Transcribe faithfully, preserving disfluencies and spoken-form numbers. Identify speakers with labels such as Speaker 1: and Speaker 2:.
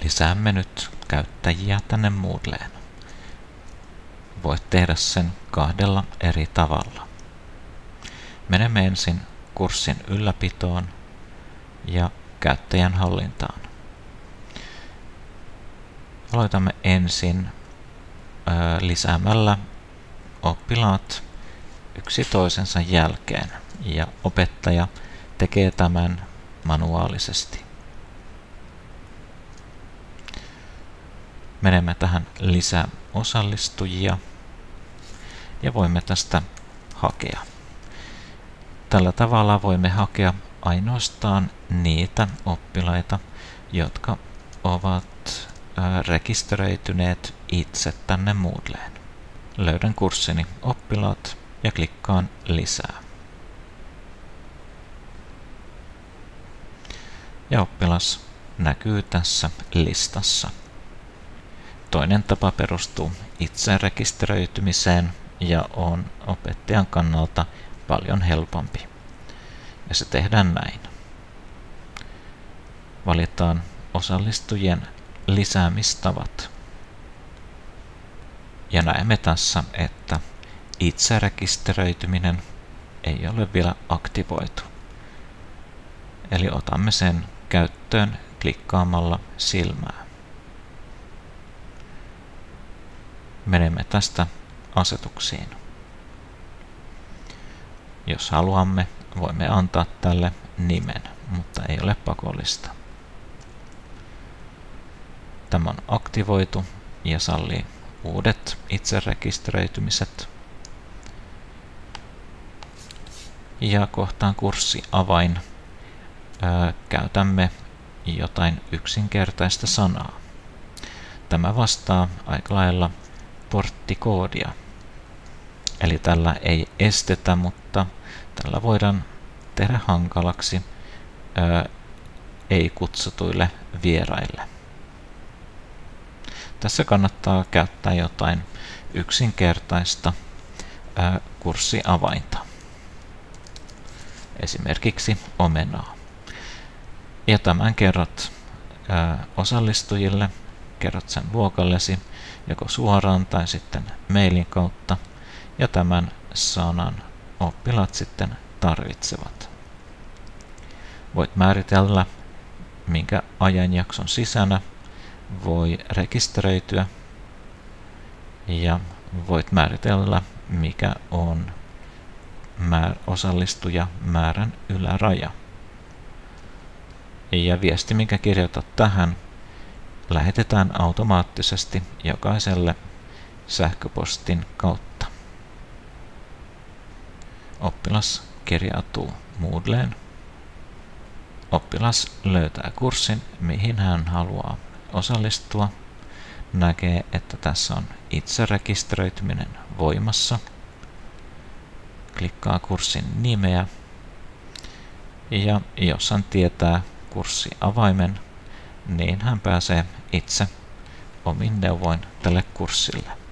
Speaker 1: lisäämme nyt käyttäjiä tänne Moodleen. Voit tehdä sen kahdella eri tavalla. Menemme ensin kurssin ylläpitoon ja käyttäjän hallintaan. Aloitamme ensin ää, lisäämällä oppilaat yksi toisensa jälkeen ja opettaja tekee tämän manuaalisesti. Menemme tähän lisää osallistujia ja voimme tästä hakea. Tällä tavalla voimme hakea ainoastaan niitä oppilaita, jotka ovat ää, rekisteröityneet itse tänne Moodleen. Löydän kurssini oppilaat ja klikkaan lisää. Ja oppilas näkyy tässä listassa. Toinen tapa perustuu itse rekisteröitymiseen ja on opettajan kannalta paljon helpompi. Ja se tehdään näin. Valitaan osallistujien lisäämistavat. Ja näemme tässä, että itse rekisteröityminen ei ole vielä aktivoitu. Eli otamme sen käyttöön klikkaamalla silmää. Menemme tästä asetuksiin. Jos haluamme, voimme antaa tälle nimen, mutta ei ole pakollista. Tämä on aktivoitu ja sallii uudet itse rekisteröitymiset. Ja kohtaan kurssiavain ää, käytämme jotain yksinkertaista sanaa. Tämä vastaa aika lailla porttikoodia. Eli tällä ei estetä, mutta tällä voidaan tehdä hankalaksi ää, ei-kutsutuille vieraille. Tässä kannattaa käyttää jotain yksinkertaista ää, kurssiavainta. Esimerkiksi omenaa. Ja tämän kerrot ää, osallistujille, kerrot sen luokallesi joko suoraan tai sitten mailin kautta. Ja tämän sanan oppilaat sitten tarvitsevat. Voit määritellä, minkä ajanjakson sisänä voi rekisteröityä ja voit määritellä, mikä on osallistuja määrän yläraja. Ja viesti, minkä kirjoitat tähän, lähetetään automaattisesti jokaiselle sähköpostin kautta. Oppilas kirjautuu Moodleen. Oppilas löytää kurssin, mihin hän haluaa osallistua. Näkee, että tässä on itse rekisteröityminen voimassa. Klikkaa kurssin nimeä. Ja jos hän tietää kurssiavaimen, niin hän pääsee itse omin neuvoin tälle kurssille.